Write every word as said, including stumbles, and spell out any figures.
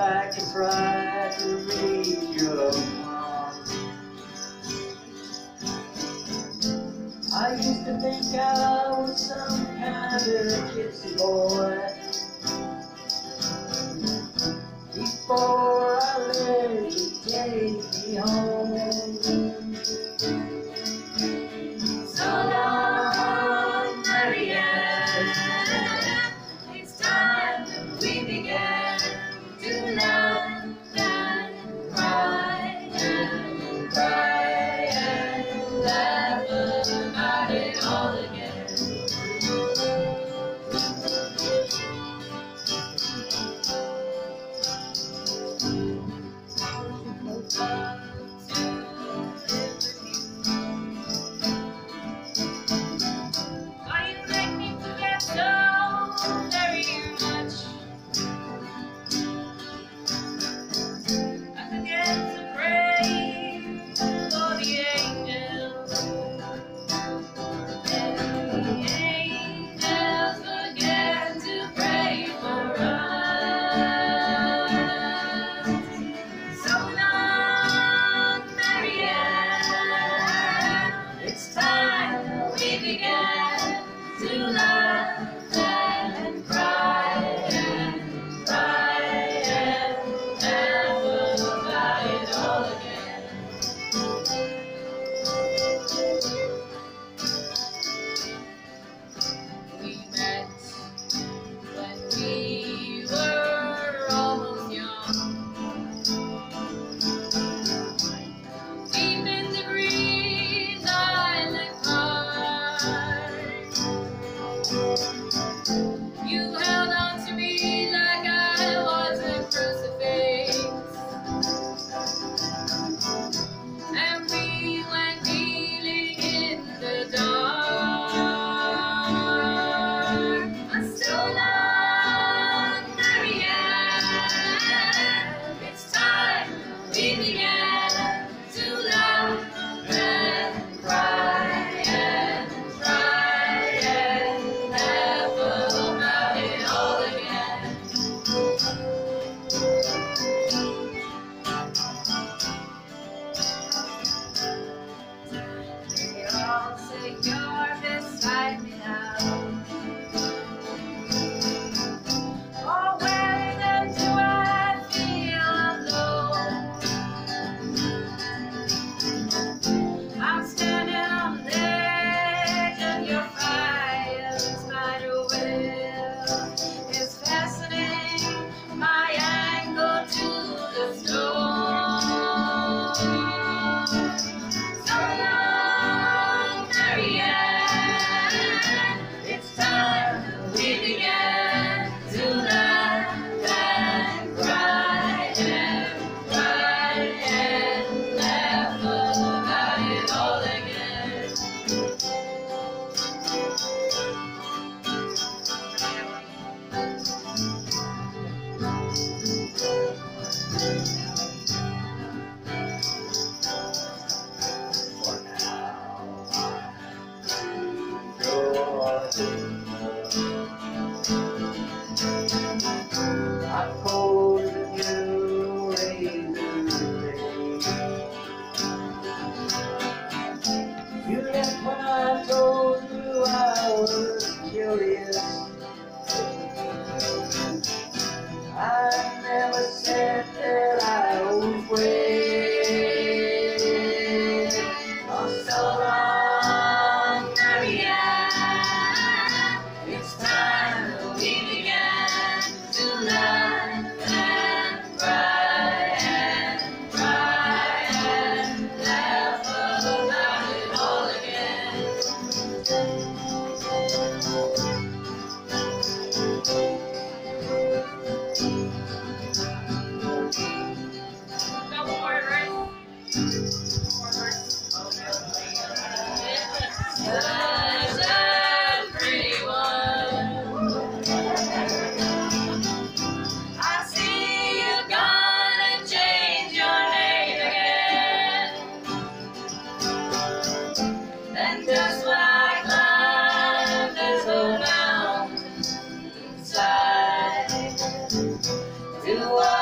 back and try to raise your mom. I used to think I was some kind of gypsy boy before I let you take me home. So long, Marianne, it's time we began to laugh and cry and cry and laugh about it all again. To laugh and cry and cry and laugh about it all again. We met when we were almost young, deep in the green island park. You held on to me like I was a crucifix, and we went dealing in the dark. So long, Marianne, it's time we began to laugh and cry and cry and laugh about it all again. They all say you're beside me now. Oh, when do I feel alone? I'm standing on the edge of your fire. Spider web is fastening my ankle to the stone. So long, Marianne, it's time we began to laugh and cry and cry and laugh about it all again. For now, I go I'm cold and you razor blade. You left when I told you I was curious. I never said that I was wait. Oh, so long, Marianne, it's time we began to laugh and cry and cry and laugh about it all again. Got one more, right? One more. Such a pretty one. I see you're gonna change your name again. And just when I climbed this old mountain inside to